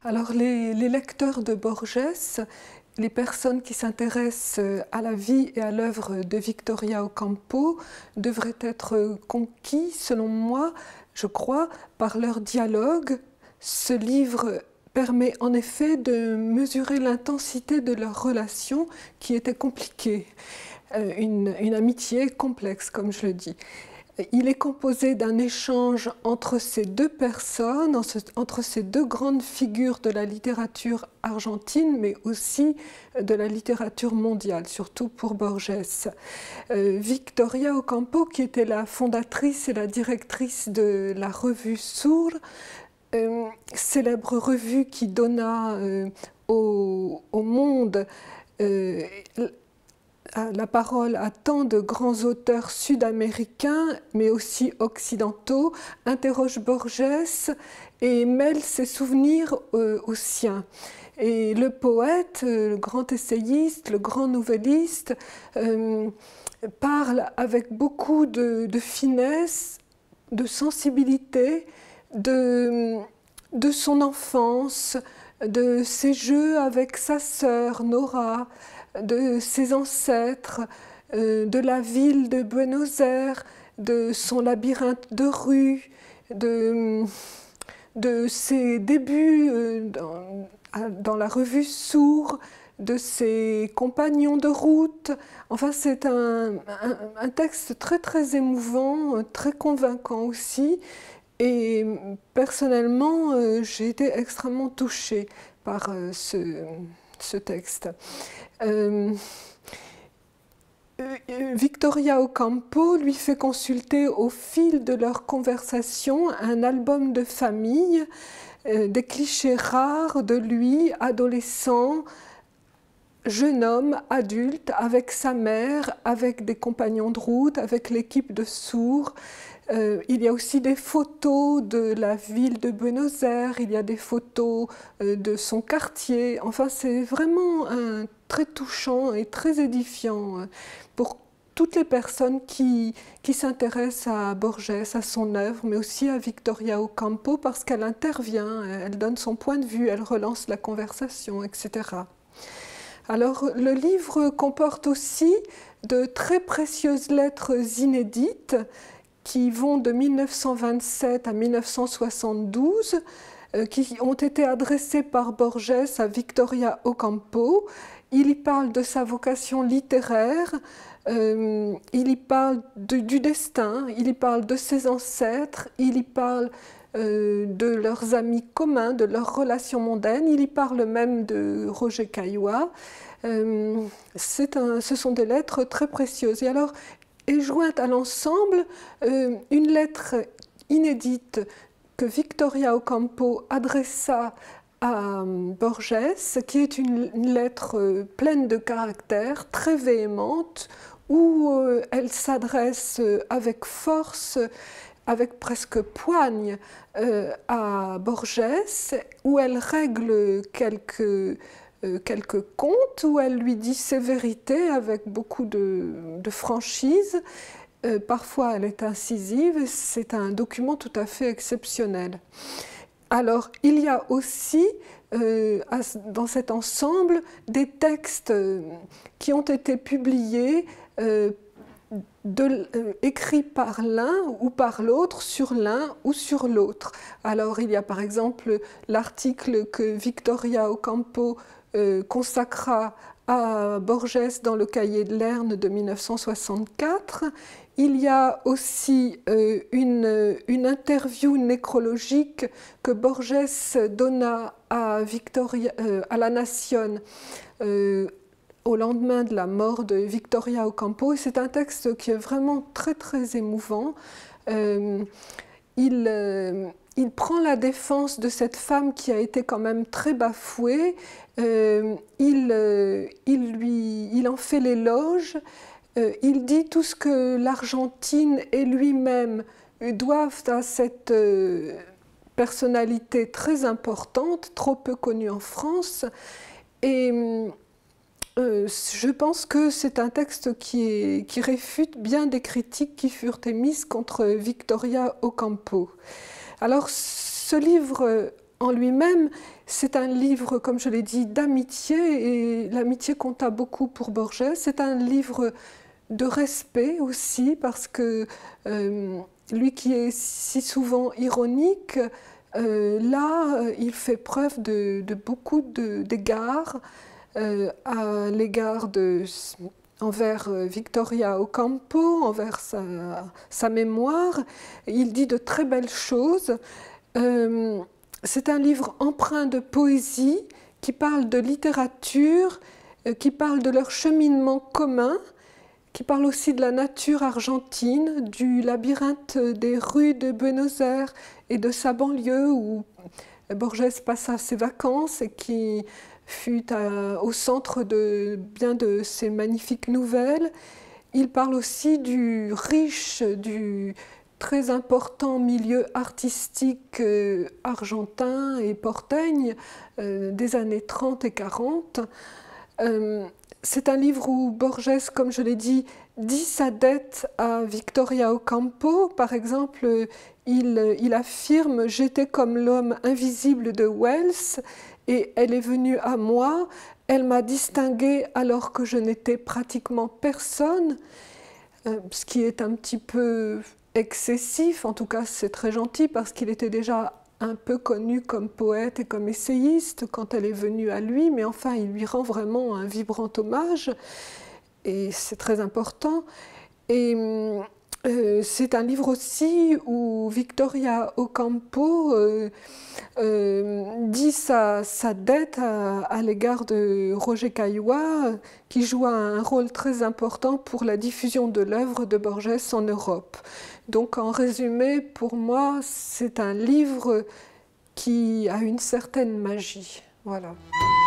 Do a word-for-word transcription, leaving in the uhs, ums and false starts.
Alors les, les lecteurs de Borges, les personnes qui s'intéressent à la vie et à l'œuvre de Victoria Ocampo devraient être conquis, selon moi, je crois, par leur dialogue. Ce livre permet en effet de mesurer l'intensité de leur relation qui était compliquée, une, une amitié complexe, comme je le dis. Il est composé d'un échange entre ces deux personnes, entre ces deux grandes figures de la littérature argentine, mais aussi de la littérature mondiale, surtout pour Borges. Euh, Victoria Ocampo, qui était la fondatrice et la directrice de la revue Sur, euh, célèbre revue qui donna euh, au, au monde euh, la parole à tant de grands auteurs sud-américains, mais aussi occidentaux, interroge Borges et mêle ses souvenirs euh, aux siens. Et le poète, le grand essayiste, le grand nouvelliste, euh, parle avec beaucoup de, de finesse, de sensibilité, de, de son enfance, de ses jeux avec sa sœur Nora, de ses ancêtres, euh, de la ville de Buenos Aires, de son labyrinthe de rues, de, de ses débuts euh, dans, dans la revue Sur, de ses compagnons de route. Enfin, c'est un, un, un texte très très émouvant, très convaincant aussi. Et personnellement, euh, j'ai été extrêmement touchée par euh, ce, ce texte. Euh, Victoria Ocampo lui fait consulter au fil de leur conversation un album de famille, euh, des clichés rares de lui, adolescent, jeune homme, adulte, avec sa mère, avec des compagnons de route, avec l'équipe de Sur. Euh, il y a aussi des photos de la ville de Buenos Aires, il y a des photos euh, de son quartier. Enfin, c'est vraiment un, très touchant et très édifiant pour toutes les personnes qui, qui s'intéressent à Borges, à son œuvre, mais aussi à Victoria Ocampo, parce qu'elle intervient, elle donne son point de vue, elle relance la conversation, et cetera. Alors, le livre comporte aussi de très précieuses lettres inédites qui vont de mille neuf cent vingt-sept à mille neuf cent soixante-douze, euh, qui ont été adressées par Borges à Victoria Ocampo. Il y parle de sa vocation littéraire, euh, il y parle de, du destin, il y parle de ses ancêtres, il y parle euh, de leurs amis communs, de leurs relations mondaines, il y parle même de Roger Caillois. Euh, c'est un, ce sont des lettres très précieuses. Et alors, est jointe à l'ensemble euh, une lettre inédite que Victoria Ocampo adressa à Borges, qui est une, une lettre euh, pleine de caractère, très véhémente, où euh, elle s'adresse avec force, avec presque poigne euh, à Borges, où elle règle quelques Euh, quelques contes, où elle lui dit ses vérités avec beaucoup de, de franchise. Euh, parfois elle est incisive, c'est un document tout à fait exceptionnel. Alors il y a aussi euh, dans cet ensemble des textes qui ont été publiés, euh, de, euh, écrits par l'un ou par l'autre, sur l'un ou sur l'autre. Alors il y a par exemple l'article que Victoria Ocampo Euh, consacra à Borges dans le Cahier de Lerne de mille neuf cent soixante-quatre. Il y a aussi euh, une, une interview nécrologique que Borges donna à, Victoria, euh, à La Nación euh, au lendemain de la mort de Victoria Ocampo. Et c'est un texte qui est vraiment très très émouvant. Euh, il, euh, il prend la défense de cette femme qui a été quand même très bafouée. Euh, il, euh, il, lui, il en fait l'éloge, euh, il dit tout ce que l'Argentine et lui-même doivent à cette euh, personnalité très importante, trop peu connue en France. Et euh, je pense que c'est un texte qui, est, qui réfute bien des critiques qui furent émises contre Victoria Ocampo. Alors, ce livre en lui-même, C'est un livre, comme je l'ai dit, d'amitié, et l'amitié compta beaucoup pour Borges. C'est un livre de respect aussi, parce que euh, lui qui est si souvent ironique, euh, là, il fait preuve de, de beaucoup d'égards euh, à l'égard de... envers Victoria Ocampo, envers sa, sa mémoire. Il dit de très belles choses. Euh, c'est un livre empreint de poésie, qui parle de littérature, euh, qui parle de leur cheminement commun, qui parle aussi de la nature argentine, du labyrinthe des rues de Buenos Aires et de sa banlieue où Borges passa ses vacances et qui fut à, au centre de bien de ses magnifiques nouvelles. Il parle aussi du riche, du très important milieu artistique euh, argentin et portegne euh, des années trente et quarante. Euh, c'est un livre où Borges, comme je l'ai dit, dit sa dette à Victoria Ocampo. Par exemple, il, il affirme « J'étais comme l'homme invisible de Wells et elle est venue à moi, elle m'a distinguée alors que je n'étais pratiquement personne », ce qui est un petit peu excessif. En tout cas, c'est très gentil parce qu'il était déjà un peu connu comme poète et comme essayiste quand elle est venue à lui, mais enfin, il lui rend vraiment un vibrant hommage, et c'est très important. Et euh, c'est un livre aussi où Victoria Ocampo euh, euh, dit sa, sa dette à, à l'égard de Roger Caillois, qui joua un rôle très important pour la diffusion de l'œuvre de Borges en Europe. Donc, en résumé, pour moi, c'est un livre qui a une certaine magie. Voilà.